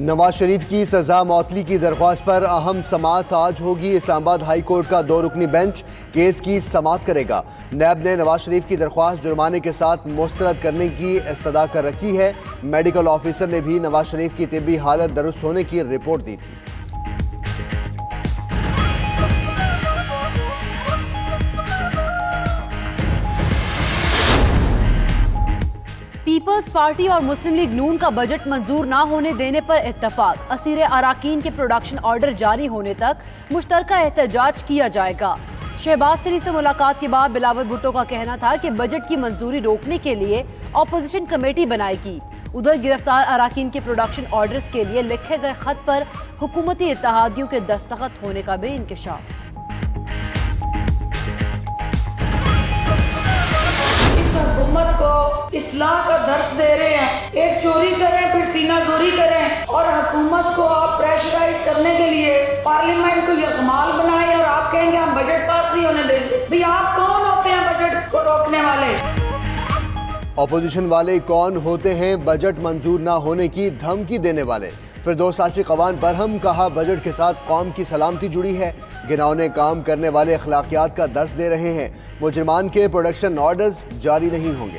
नवाज शरीफ की सजा मौतली की दरख्वास्त पर अहम समाअत आज होगी। इस्लामाबाद हाई कोर्ट का 2 रुकनी बेंच केस की समाअत करेगा। नैब ने नवाज शरीफ की दरख्वास्त जुर्माने के साथ मुस्तरद करने की इस्तदा कर रखी है। मेडिकल ऑफिसर ने भी नवाज शरीफ की तिब्बी हालत दुरुस्त होने की रिपोर्ट दी थी। पीपल्स पार्टी और मुस्लिम लीग नून का बजट मंजूर ना होने देने पर इत्तफाक। असीर अराकीन के प्रोडक्शन ऑर्डर जारी होने तक मुश्तरका एहतजाज किया जाएगा। शहबाज शरीफ से मुलाकात के बाद बिलावल भुट्टो का कहना था कि बजट की मंजूरी रोकने के लिए ऑपोजिशन कमेटी बनाएगी। उधर गिरफ्तार अराकीन के प्रोडक्शन ऑर्डर्स के लिए लिखे गए खत पर हुकूमती इत्तेहादियों के दस्तखत होने का भी इंकशाफ। हुकूमत को इस्लाह का दर्स दे रहे हैं, एक चोरी करें फिर सीना जोरी करें और हुकूमत को आप प्रेशराइज करने के लिए पार्लियामेंट को यकमाल बनाएं और आप कहेंगे हम बजट पास नहीं होने देंगे। भाई आप कौन होते हैं बजट को रोकने वाले? अपोजिशन वाले कौन होते हैं बजट मंजूर ना होने की धमकी देने वाले? फिरदौस साशी कवान बरहम, कहा बजट के साथ कौम की सलामती जुड़ी है। गिनौने काम करने वाले अखलाकियात का दर्स दे रहे हैं। मुजरिमान के प्रोडक्शन ऑर्डर्स जारी नहीं होंगे।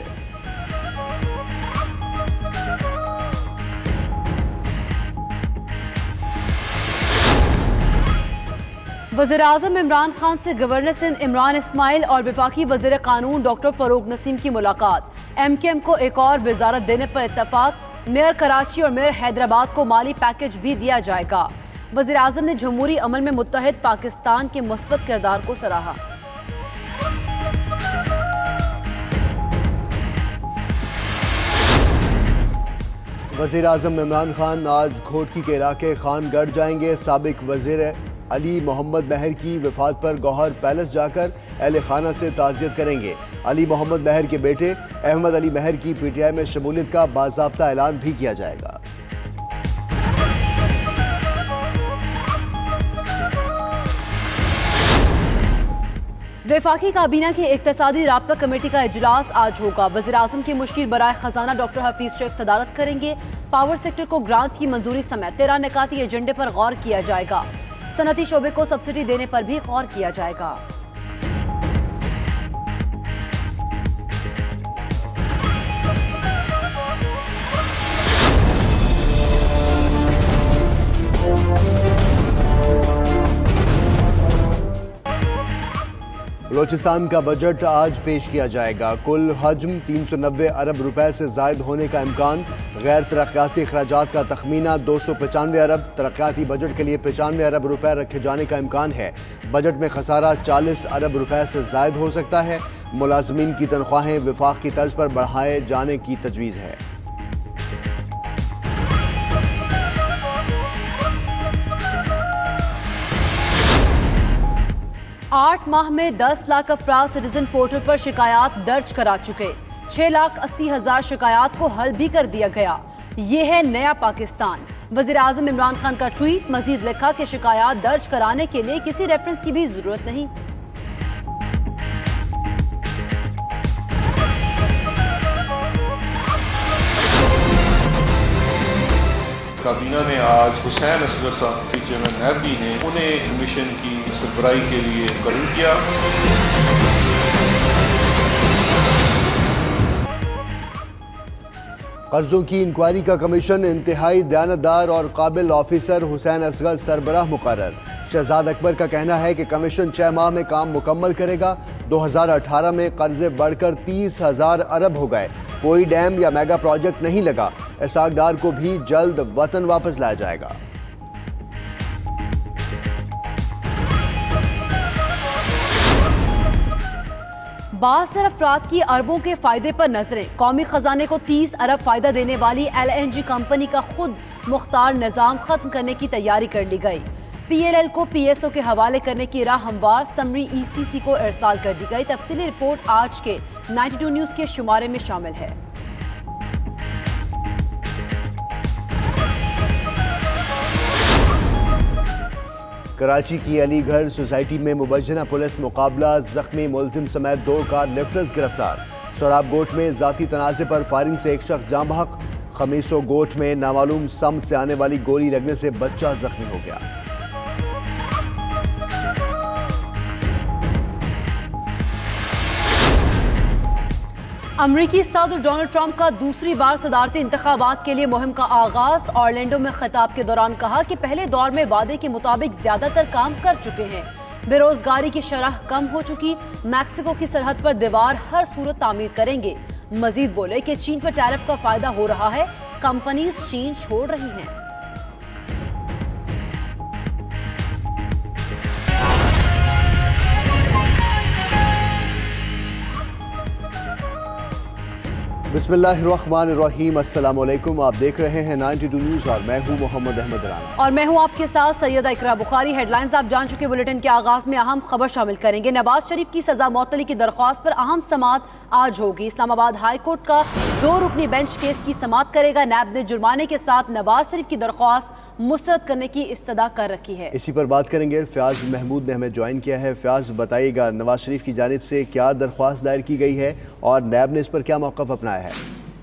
वज़ीर-ए-आज़म इमरान खान से गवर्नर सिंध इमरान इस्माइल और वफाकी वज़ीर कानून डॉक्टर फरूक नसीम की मुलाकात। MKM को एक और वजारत देने पर इत्तफाक। मेयर कराची और मेयर हैदराबाद को माली पैकेज भी दिया जाएगा। वज़ीर-ए-आज़म ने जमहूरी अमल में मुत्तहिद पाकिस्तान के मुस्बत किरदार को सराहा। वज़ीर-ए-आज़म इमरान खान आज घोटकी के इलाके खानगढ़ जाएंगे। साबिक वज़ीर अली मोहम्मद महर की वफात पर गौहर पैलेस जाकर अहले खाना से ताज़ियत करेंगे। अली मोहम्मद महर के बेटे अहमद अली महर की PTI में शमूलियत का बाज़ाब्ता ऐलान भी किया जाएगा। वफाकी काबीना की इक्तिसादी राब्ता कमेटी का इजलास आज होगा। वज़ीर-ए-आज़म के मुशीर बराए खजाना डॉक्टर हफीज शेख सदारत करेंगे। पावर सेक्टर को ग्रांट्स की मंजूरी समेत 13 निकाती एजेंडे पर गौर किया जाएगा। सनती शोबे को सब्सिडी देने पर भी गौर किया जाएगा। बलोचिस्तान का बजट आज पेश किया जाएगा। कुल हजम 390 अरब रुपए से जायद होने का इम्कान। गैर तरक्याती अखराजात का तखमीना 295 अरब। तरक्याती बजट के लिए 95 अरब रुपए रखे जाने का इम्कान है। बजट में खसारा 40 अरब रुपए से जायद हो सकता है। मुलाजमीन की तनख्वाहें विफाक की तर्ज पर बढ़ाए जाने की तजवीज़ है। 8 माह में 10 लाख अफराद सिटीजन पोर्टल पर शिकायत दर्ज करा चुके। 6,80,000 शिकायत को हल भी कर दिया गया। ये है नया पाकिस्तान। वज़ीर-ए-आज़म इमरान खान का ट्वीट। मजीद लिखा कि शिकायत दर्ज कराने के लिए किसी रेफरेंस की भी जरूरत नहीं। काबीना ने आज हुसैन असगर साहब की चेयरमैन नैब ने उन्हें कमीशन की सरबराही के लिए मुकर्रर किया। कर्जों की इंक्वायरी का कमीशन इंतहाई दयानतदार और काबिल ऑफिसर हुसैन असगर सरबराह मुकर्रर। शहजाद अकबर का कहना है कि कमीशन 6 माह में काम मुकम्मल करेगा। 2018 में कर्जे बढ़कर 30,000 अरब हो गए। कोई डैम या मेगा प्रोजेक्ट नहीं लगा। इसाकदार को भी जल्द वतन वापस लाया जाएगा। बासर अफराद की अरबों के फायदे पर नजरें। कौमी खजाने को 30 अरब फायदा देने वाली LNG कंपनी का खुद मुख्तार निजाम खत्म करने की तैयारी कर ली गई। PLL को PSO के हवाले करने की राह हमवार समरी ECC को इरसाल कर दी गई। तफसीली रिपोर्ट आज के 92 न्यूज के शुमारे में शामिल है। कराची की अलीगढ़ सोसाइटी में मुबज्जना पुलिस मुकाबला। जख्मी मुलजिम समेत 2 कार लिफ्टर्स गिरफ्तार। शराब गोट में जाती तनाज़े पर फायरिंग से एक शख्स जाँ बहक। खमीसो गोट में नामालूम समत से आने वाली गोली लगने से बच्चा जख्मी हो गया। अमरीकी सदर डोनाल्ड ट्रंप का दूसरी बार सदारती इंतखाबात के लिए मुहिम का आगाज। ऑरलैंडो में खिताब के दौरान कहा कि पहले दौर में वादे के मुताबिक ज्यादातर काम कर चुके हैं। बेरोजगारी की शरह कम हो चुकी, मैक्सिको की सरहद पर दीवार हर सूरत तामीर करेंगे। मजीद बोले कि चीन पर टैरिफ का फायदा हो रहा है, कंपनीज चीन छोड़ रही हैं। बिस्मिल्लाहिर्रहमानिर्रहीम, अस्सलाम वालेकुम। आप देख रहे हैं 92 न्यूज़ और मैं हूं मोहम्मद अहमद राना और मैं हूं आपके साथ सैयदा इकरा बुखारी। हेडलाइंस आप जान चुके। बुलेटिन के आगाज में अहम खबर शामिल करेंगे। नवाज शरीफ की सजा मअतली की दरख्वास्त पर अहम समाअत आज होगी। इस्लामाबाद हाई कोर्ट का 2 रुकनी बेंच केस की समाअत करेगा। नैब ने जुर्माने के साथ नवाज शरीफ की दरख्वास्त मुस्तरद करने की इस्तदा कर रखी है। इसी पर बात करेंगे। फयाज महमूद ने हमें ज्वाइन किया है। फयाज, बताइएगा नवाज शरीफ की जानिब से क्या दरख्वास्त दायर की गई है और नैब ने इस पर क्या मौक़िफ़ अपनाया है?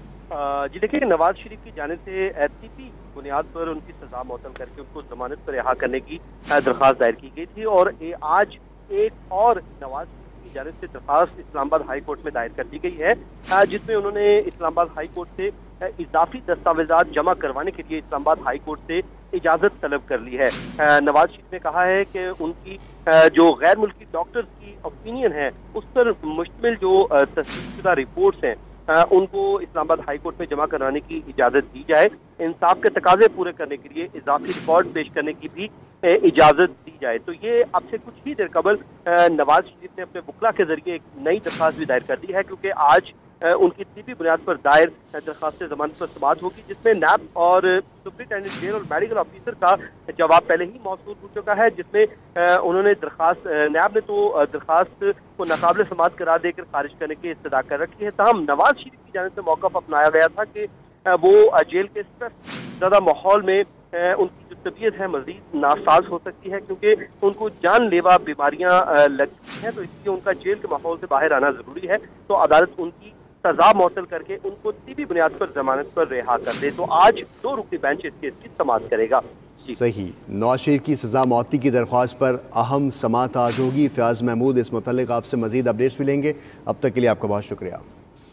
जी देखिए, नवाज शरीफ की जानिब से एहतियाती बुनियाद पर उनकी सजा मुअत्तल करके उनको जमानत पर रिहा करने की दरख्वास्त दायर की गई थी और आज एक और नवाज शरीफ की जानिब से दरख्वास्त इस्लामाबाद हाई कोर्ट में दायर कर दी गई है, जिसमें उन्होंने इस्लामाबाद हाई कोर्ट से इजाफी दस्तावेजात जमा करवाने के लिए इस्लामाबाद हाई कोर्ट से इजाजत तलब कर ली है। नवाज शरीफ ने कहा है कि उनकी जो गैर मुल्की डॉक्टर्स की ओपिनियन है उस पर मुश्तमिल जो तस्दीकशुदा रिपोर्ट्स हैं उनको इस्लामाबाद हाई कोर्ट में जमा कराने की इजाजत दी जाए। इंसाफ के तकाजे पूरे करने के लिए इजाफी रिकॉर्ड पेश करने की भी इजाजत दी जाए। तो ये अब से कुछ ही देर कबल नवाज शरीफ ने अपने वकला के जरिए एक नई दरख्वास्त भी दायर कर दी है, क्योंकि आज उनकी तिबी बुनियाद पर दायर दरख्वास्त जमानत पर समाअत होगी, जिसमें नैब और सुप्रिंटेंडेंट जेल और मेडिकल ऑफिसर का जवाब पहले ही मौसूल हो चुका है, जिसमें उन्होंने दरख्वास्त नैब ने तो दरख्वास्त को नाकाबिल समाअत करार देकर खारिज करने की इस्तदा कर रखी है। ताहम नवाज शरीफ की जानिब से मौक़िफ़ अपनाया गया था कि वो जेल के स्ट्रेस ज़्यादा माहौल में उनकी जो तबीयत है मजीद नासाज हो सकती है, क्योंकि उनको जानलेवा बीमारियां लगती हैं, तो इसलिए उनका जेल के माहौल से बाहर आना जरूरी है। तो अदालत उनकी सजा मुअत्तल करके उनको तिबी बुनियाद पर जमानत पर रिहा कर दे। तो आज 2 रुकनी बेंच इस केस की समाअत करेगा। सही, नवाज शरीफ की सजा मौती की दरख्वास्त पर अहम समाअत आज होगी। फयाज महमूद इस मुतल्लिक़ आपसे मजीद अपडेट्स मिलेंगे। अब तक के लिए आपका बहुत शुक्रिया।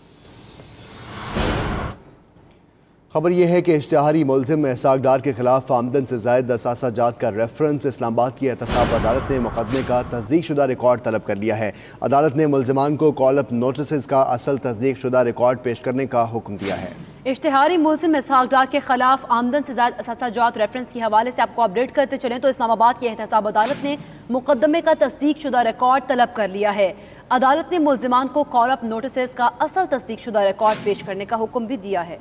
खबर यह है कि इश्तिहारी मुलजिम इसहाक डार के खिलाफ आमदन से ज़ायद असासा जात का रेफरेंस इस्लामाबाद की एहतसाब अदालत ने मुकदमे का तस्दीक शुदा रिकॉर्ड तलब कर लिया है। अदालत ने मुलजिमान को कॉल अप नोटिस का असल तस्दीक शुदा रिकॉर्ड पेश करने का हुक्म दिया है। इश्तिहारी मुलजिम इसहाक डार के खिलाफ आमदन से ज़ायद असासा जात रेफरेंस के हवाले से आपको अपडेट करते चलें तो इस्लामाबाद की एहतसाब अदालत ने मुकदमे का तस्दीक शुदा रिकॉर्ड तलब कर लिया है। अदालत ने मुलजिमान को कॉल अप नोटिस का असल तस्दीक शुदा रिकॉर्ड पेश करने का हुक्म भी दिया है।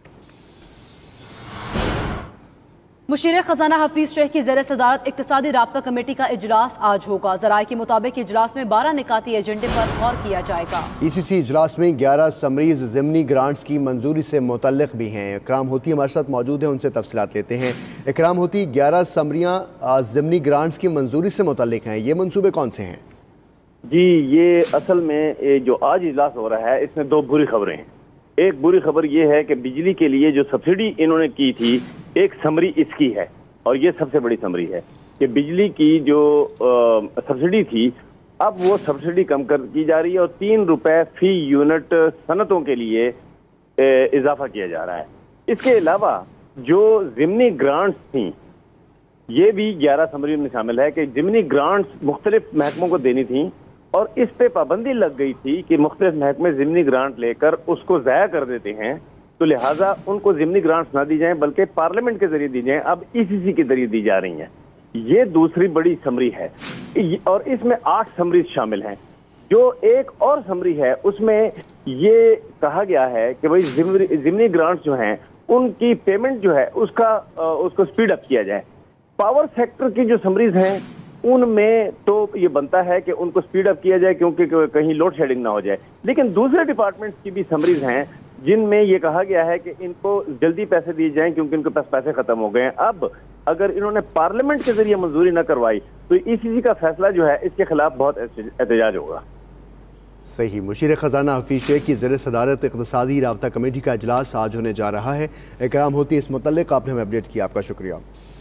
मुशीर खजाना हफीज शेख की ज़ेर सदारत इक्तिसादी राब्ता कमेटी का इजलास आज होगा। ज़राए के मुताबिक इजलास में 12 निकाती एजेंडे पर गौर किया जाएगा। ECC इजलास में 11 समरीज ज़िमनी ग्रांट्स की मंजूरी से मुतल्लिक भी हैं। इकराम होती हमारे साथ मौजूद है, उनसे तफसीलात लेते हैं। इकराम होती, 11 समरियाँ ज़िमनी ग्रांट्स की मंजूरी से मुतल्लिक हैं, ये मनसूबे कौन से हैं? जी, ये असल में जो आज इजलास हो रहा है इसमें 2 बुरी खबरें हैं। एक बुरी खबर ये है कि बिजली के लिए जो सब्सिडी इन्होंने की थी, एक समरी इसकी है और ये सबसे बड़ी समरी है कि बिजली की जो सब्सिडी थी अब वो सब्सिडी कम कर की जा रही है और 3 रुपए फी यूनिट सनतों के लिए इजाफा किया जा रहा है। इसके अलावा जो ज़िमनी ग्रांट्स थी ये भी 11 समरी में शामिल है कि ज़िमनी ग्रांट्स मुख्तलिफ महकमों को देनी थी और इस पे पाबंदी लग गई थी कि मुख्तलिफ महकमे ज़िमनी ग्रांट लेकर उसको ज़ाया कर देते हैं, तो लिहाजा उनको ज़िमनी ग्रांट्स ना दी जाएं बल्कि पार्लियामेंट के जरिए दी जाएं, अब ECC के जरिए दी जा रही हैं। ये दूसरी बड़ी समरी है और इसमें 8 समरी शामिल हैं। जो एक और समरी है उसमें ये कहा गया है कि भाई ज़िमनी ग्रांट्स जो हैं उनकी पेमेंट जो है उसको स्पीड अप किया जाए। पावर सेक्टर की जो समरीज हैं उनमें तो ये बनता है कि उनको स्पीड अप किया जाए क्योंकि कहीं लोड शेडिंग ना हो जाए, लेकिन दूसरे डिपार्टमेंट्स की भी समरीज हैं जिनमें ये कहा गया है कि इनको जल्दी पैसे दिए जाएं क्योंकि इनके पास पैसे खत्म हो गए हैं। अब अगर इन्होंने पार्लियामेंट के जरिए मंजूरी न करवाई तो ECC का फैसला जो है इसके खिलाफ बहुत एहतजाज होगा। सही। मुशीर ख़जाना हफीज शेख की ज़ेर सदारत इक़्तिसादी राब्ता कमेटी का इजलास आज होने जा रहा है। इकराम होती इस मुतल्लिक़ आपने हमें अपडेट किया, आपका शुक्रिया।